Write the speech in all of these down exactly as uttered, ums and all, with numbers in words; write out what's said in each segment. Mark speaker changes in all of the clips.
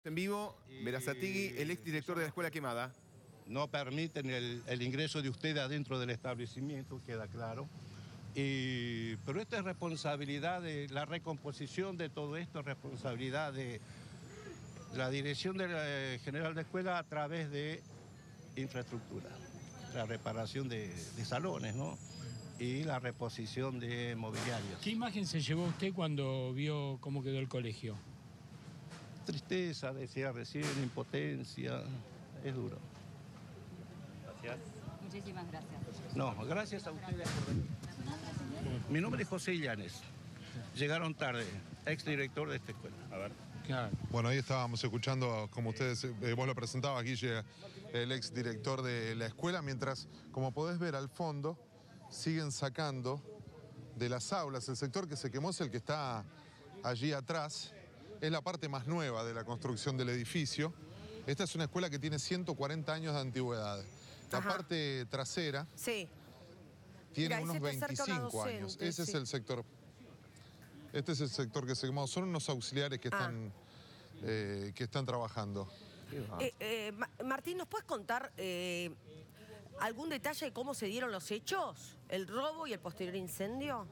Speaker 1: En vivo, Berazategui, el exdirector de la escuela quemada.
Speaker 2: No permiten el, el ingreso de usted adentro del establecimiento, queda claro. Y, pero esta es responsabilidad de la recomposición de todo esto, es responsabilidad de la dirección de la, general de escuela a través de infraestructura, la reparación de, de salones, ¿no? Y la reposición de mobiliarios.
Speaker 3: ¿Qué imagen se llevó usted cuando vio cómo quedó el colegio?
Speaker 2: Tristeza, decía recién, impotencia, es duro.
Speaker 4: Gracias. Muchísimas gracias.
Speaker 2: No, gracias a ustedes por venir. Mi nombre es José Illanes. Llegaron tarde, exdirector de esta escuela.
Speaker 4: A ver.
Speaker 3: Claro.
Speaker 5: Bueno, ahí estábamos escuchando, como ustedes, eh, vos lo presentabas, Guille, el exdirector de la escuela, mientras, como podés ver al fondo, siguen sacando de las aulas. El sector que se quemó es el que está allí atrás. Es la parte más nueva de la construcción del edificio. Esta es una escuela que tiene ciento cuarenta años de antigüedad. La
Speaker 6: Ajá.
Speaker 5: parte trasera
Speaker 6: Sí.
Speaker 5: tiene
Speaker 6: Mira,
Speaker 5: unos
Speaker 6: ahí se te acerca una
Speaker 5: veinticinco años.
Speaker 6: docente,
Speaker 5: Ese
Speaker 6: sí.
Speaker 5: es el sector. Este es el sector que se quemó. Son unos auxiliares que están,
Speaker 6: Ah.
Speaker 5: eh, que están trabajando.
Speaker 6: Eh, eh, Ma- Martín, ¿nos puedes contar eh, algún detalle de cómo se dieron los hechos? ¿El robo y el posterior incendio?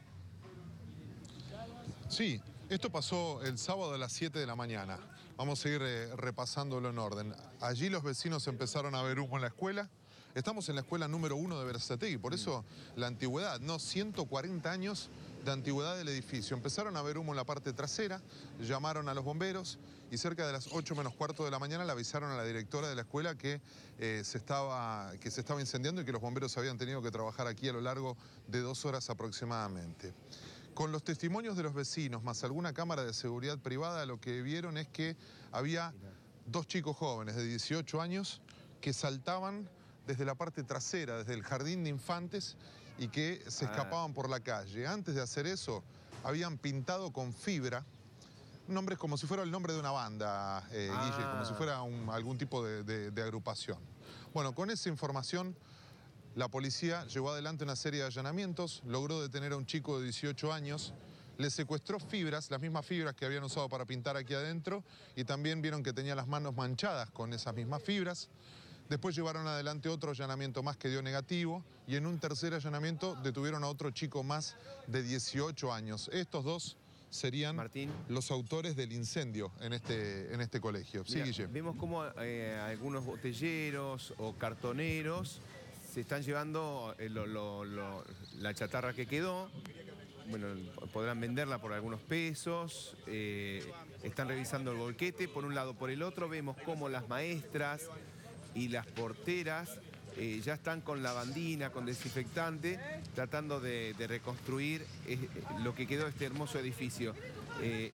Speaker 5: Sí, esto pasó el sábado a las siete de la mañana. Vamos a ir eh, repasándolo en orden. Allí los vecinos empezaron a ver humo en la escuela. Estamos en la escuela número uno de Berazategui, por eso la antigüedad, no, ciento cuarenta años de antigüedad del edificio. Empezaron a ver humo en la parte trasera, llamaron a los bomberos y cerca de las ocho menos cuarto de la mañana le avisaron a la directora de la escuela que, eh, se estaba, que se estaba incendiando y que los bomberos habían tenido que trabajar aquí a lo largo de dos horas aproximadamente. Con los testimonios de los vecinos, más alguna cámara de seguridad privada, lo que vieron es que había dos chicos jóvenes de dieciocho años que saltaban desde la parte trasera, desde el jardín de infantes, y que se escapaban por la calle. Antes de hacer eso, habían pintado con fibra nombres como si fuera el nombre de una banda, eh,
Speaker 1: Ah.
Speaker 5: Guille, como si fuera un- algún tipo de, de- de agrupación. Bueno, con esa información, la policía llevó adelante una serie de allanamientos, logró detener a un chico de dieciocho años, le secuestró fibras, las mismas fibras que habían usado para pintar aquí adentro, y también vieron que tenía las manos manchadas con esas mismas fibras. Después llevaron adelante otro allanamiento más que dio negativo, y en un tercer allanamiento detuvieron a otro chico más de dieciocho años. Estos dos serían
Speaker 1: Martín.
Speaker 5: los autores del incendio en este, en este colegio. Sí,
Speaker 1: Mira,
Speaker 5: Guille.
Speaker 1: vemos cómo eh, algunos botelleros o cartoneros se están llevando eh, lo- lo- lo- la chatarra que quedó. Bueno, podrán venderla por algunos pesos. eh, están revisando el volquete por un lado. Por el otro vemos cómo las maestras y las porteras eh, ya están con lavandina, con desinfectante, tratando de, de reconstruir eh, lo que quedó de este hermoso edificio. Eh,